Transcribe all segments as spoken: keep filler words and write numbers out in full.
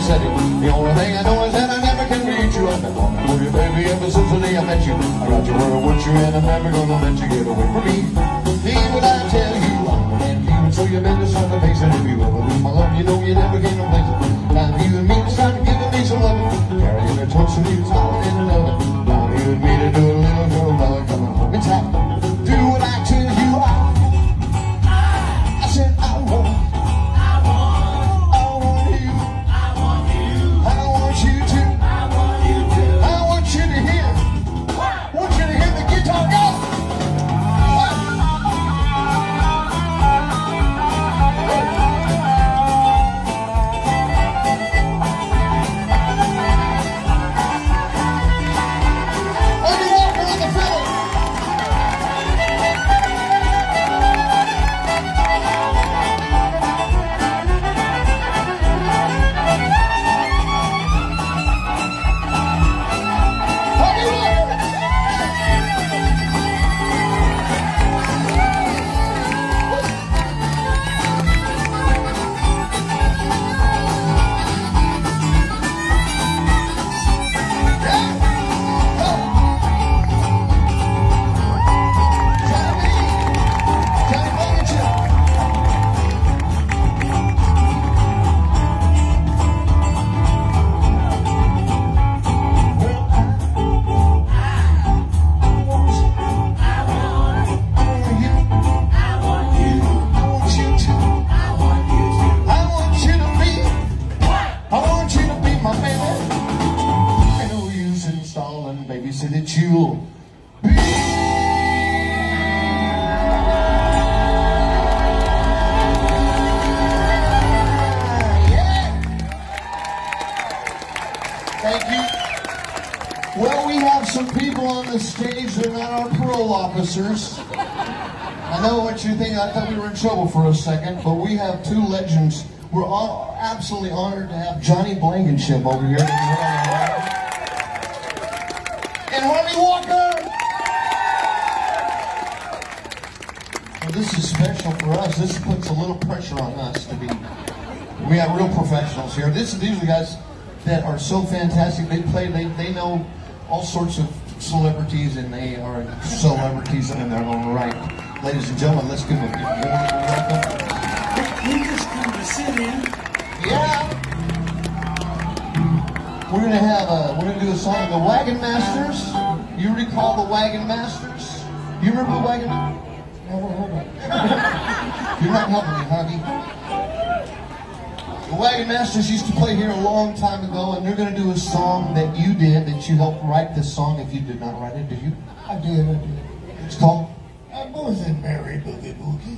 said it. The only thing I know is that I never can reach you. I've been wanting for you, baby, ever since the day I met you. I got you where I want you, and I'm never gonna let you get away from me. Leave what I tell you, I'm gonna leave you until you've been to some face. And if you ever lose my love, you know you never get no place. Now you and me to start giving me some loving, carrying a torch and you smiling in another. Now you and me to do a little girl love, coming home in time. Do what I tell you, I, I said I want. I know what you think. I thought we were in trouble for a second, but we have two legends. We're all absolutely honored to have Johnny Blankenship over here. And Harvey Walker! Well, this is special for us. This puts a little pressure on us to be... We have real professionals here. This, these are the guys that are so fantastic. They play, they, they know all sorts of celebrities, and they are celebrities in their own right. Ladies and gentlemen, let's give them a warm welcome. We just come to sit in. Yeah. We're gonna have a, we're gonna do a song, the Wagonmasters. You recall the Wagonmasters? You remember the Wagon? Never heard of it. You're not helping me, Harvey. The Wagonmasters used to play here a long time ago, and they're going to do a song that you did, that you helped write this song. If you did not write it, did you? I did, I did. It's called Boysenberry Boogie Boogie.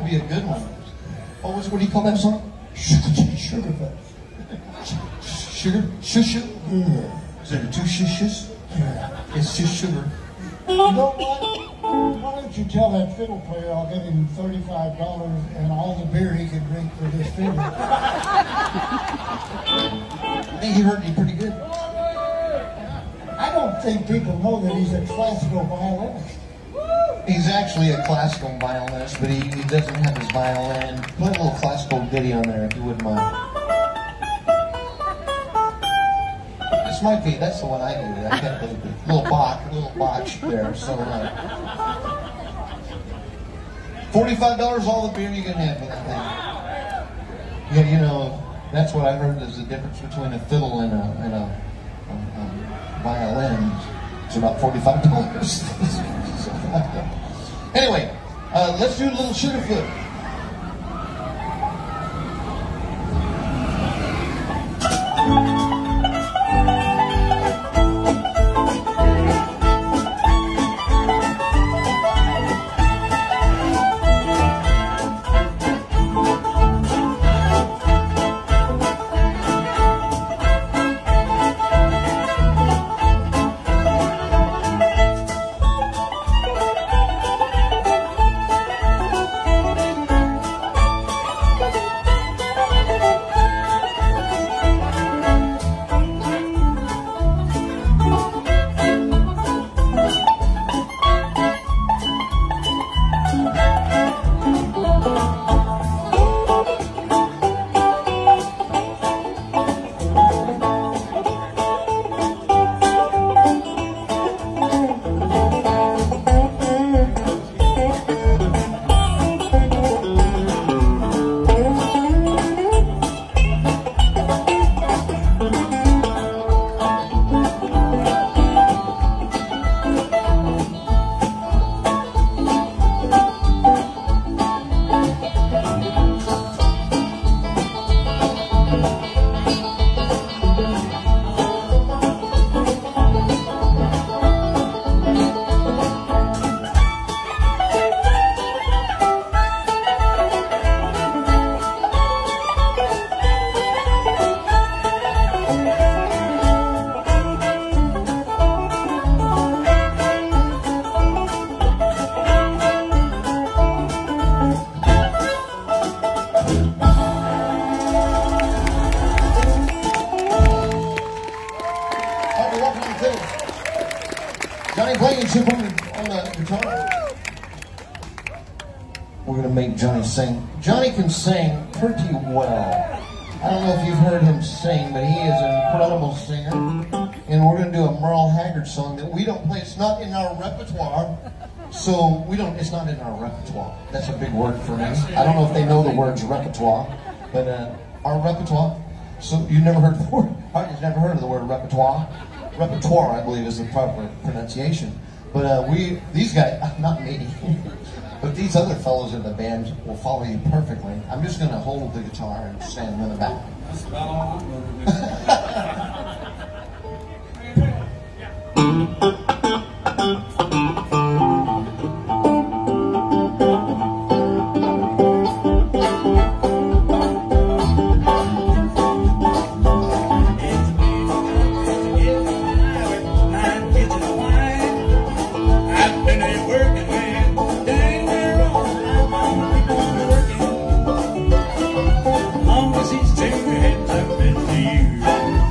be a good one. What was? What do you call that song? Sugar, sugar face. Sugar, sugar. Yeah. Is it two shishas? Yeah. It's just sugar. You know what? Why don't you tell that fiddle player I'll give him thirty-five dollars and all the beer he can drink for this fiddle? I think he heard me pretty good. I don't think people know that he's a classical violinist. He's actually a classical violinist, but he, he doesn't have his violin. Play a little classical ditty on there if you wouldn't mind. This might be, that's the one I do. I got the little botch, little botch there. So, uh, forty-five dollars all the beer you can have for that thing. Yeah, you know, that's what I heard is the difference between a fiddle and a, and a, a, a violin. It's about forty-five dollars. Anyway, uh, let's do a little sugar flip. Johnny Blankenship on the, on the guitar. We're going to make Johnny sing. Johnny can sing pretty well. I don't know if you've heard him sing, but he is an incredible singer. And we're going to do a Merle Haggard song that we don't play. It's not in our repertoire. So we don't, it's not in our repertoire. That's a big word for me. I don't know if they know the words repertoire, but uh, our repertoire. So you never heard the word, Harvey's never heard of the word repertoire. Repertoire, I believe, is the proper pronunciation. But uh, we, these guys, not me, but these other fellows in the band will follow you perfectly. I'm just going to hold the guitar and stand in the back. That's about all I'm going to do. Long as he's taking your head, I've been to you.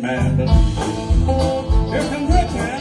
man. But here comes Rich, man.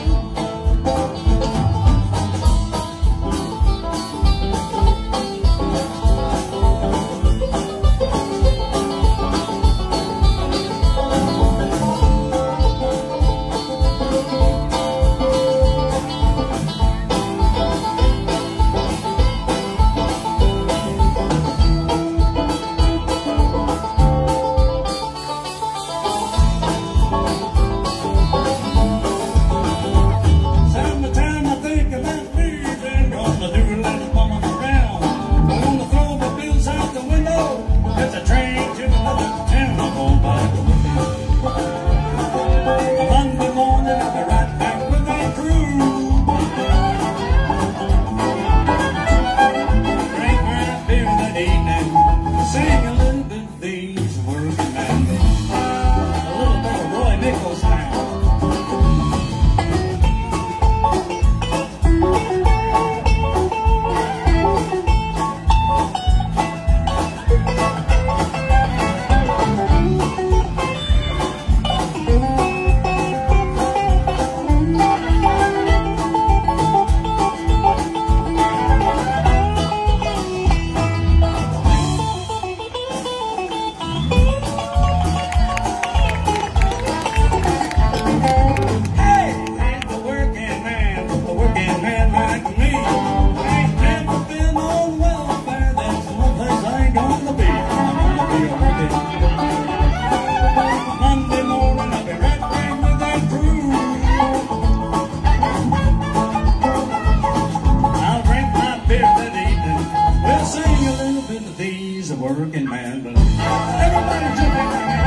Working man, but everybody jump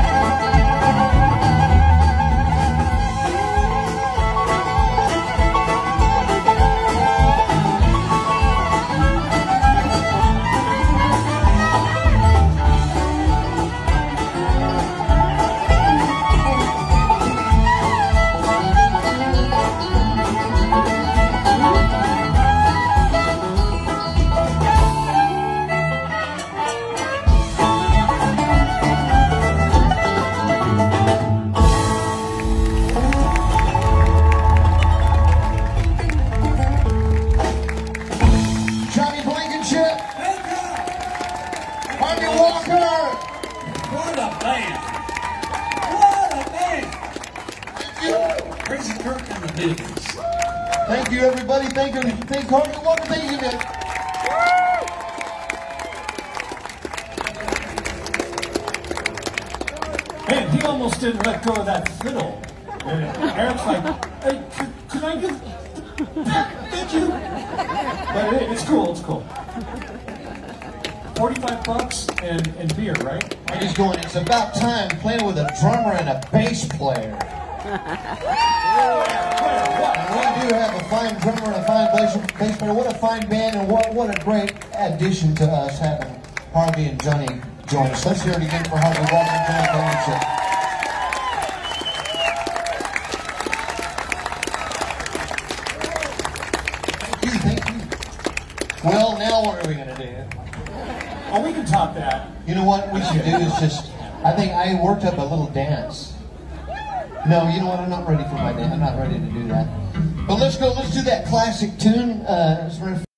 Harvey Walker! What a band! What a band! Thank you. Krazy Kirk and the Hillbillies. Thank you, everybody. Thank you. Thank Harvey Walker. Thank you, man. Man, he almost didn't let go of that fiddle. And Eric's like, hey, could, could I get... Thank you. But it, it's cool, it's cool. forty-five bucks and, and beer, right? And he's going, it's about time playing with a drummer and a bass player. We do have a fine drummer and a fine bass, bass player. What a fine band, and what, what a great addition to us having Harvey and Johnny join us. Let's hear it again for Harvey Walker and Blankenship. Thank you, thank you. Well, now what are we going to do? Oh, we can top that. You know what we should do is just, I think I worked up a little dance. No, you know what, I'm not ready for my dance. I'm not ready to do that. But let's go, let's do that classic tune. Uh,